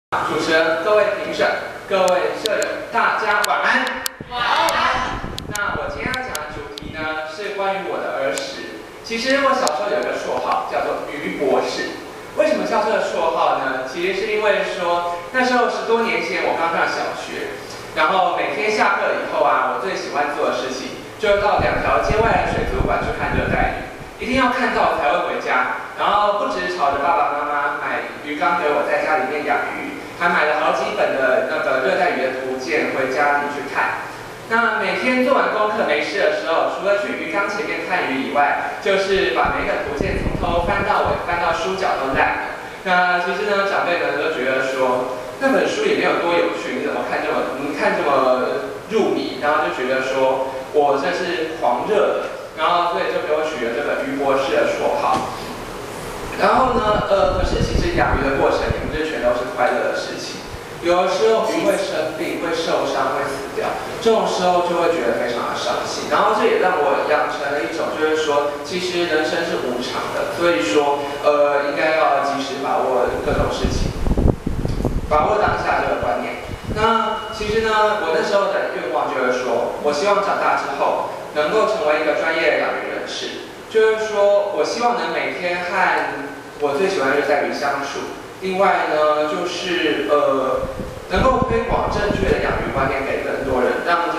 主持人、各位评审、各位舍友，大家晚安。 晚安。 那我今天要讲的主题呢，是关于我的儿时。其实我小时候有一个绰号叫做于博士。为什么叫这个绰号呢？其实是因为说那时候10多年前我刚上小学，然后每天下课以后啊，我最喜欢做的事情就是到2条街外的水族馆去看热带鱼，一定要看到才会回家。然后不止吵着爸爸妈妈买鱼缸给我在家里面养鱼，还买了好几本的那个热带鱼的图鉴回家里去看。那每天做完功课没事的时候，除了去鱼缸前面看鱼以外，就是把每个图鉴从头翻到尾，翻到书角都烂了。那其实呢，长辈们都觉得说那本书也没有多有趣，你怎么看这么入迷？然后就觉得说我这是狂热的，然后所以就给我取了这个于博士的绰号。然后呢，可是其实养鱼的过程也不是全都是快乐的事情，有的时候鱼会生病、会受伤、会死掉，这种时候就会觉得非常的伤心。然后这也让我养成了一种，就是说，其实人生是无常的，所以说，应该要及时把握各种事情，把握当下这个观念。那其实呢，我那时候的愿望就是说，我希望长大之后能够成为一个专业的养鱼人士。就是说我希望能每天和我最喜欢的热带鱼相处。另外呢，就是能够推广正确的养鱼观念给更多人，让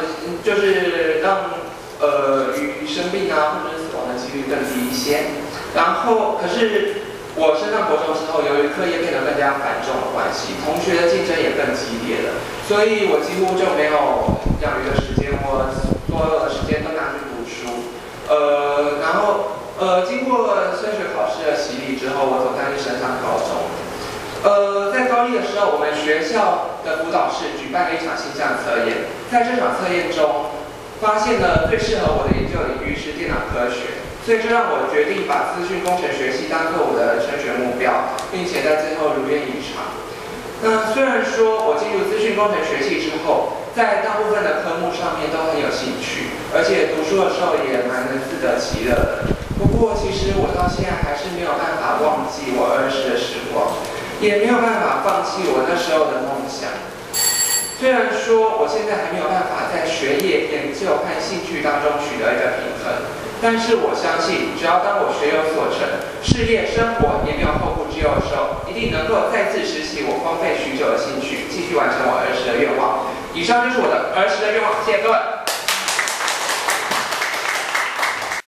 鱼生病啊或者是死亡的几率更低一些。然后，可是我升上国中之后，由于课业变得更加繁重的关系，同学的竞争也更激烈了，所以我几乎就没有养鱼的时间，我所有的时间都拿去读书。经过升学考试的洗礼之后，我总算是升上高中。在高一的时候，我们学校的辅导室举办了一场性向测验，在这场测验中，发现了最适合我的研究领域是电脑科学，所以这让我决定把资讯工程学系当做我的升学目标，并且在最后如愿以偿。那虽然说我进入资讯工程学系之后，在大部分的科目上面都很有兴趣，而且读书的时候也蛮能自得其乐的。不过，其实我到现在还是没有办法忘记我儿时的时光，也没有办法放弃我那时候的梦想。虽然说我现在还没有办法在学业、研究和兴趣当中取得一个平衡，但是我相信，只要当我学有所成，事业、生活也没有后顾之忧的时候，一定能够再次拾起我荒废许久的兴趣，继续完成我儿时的愿望。以上就是我的儿时的愿望，谢谢各位。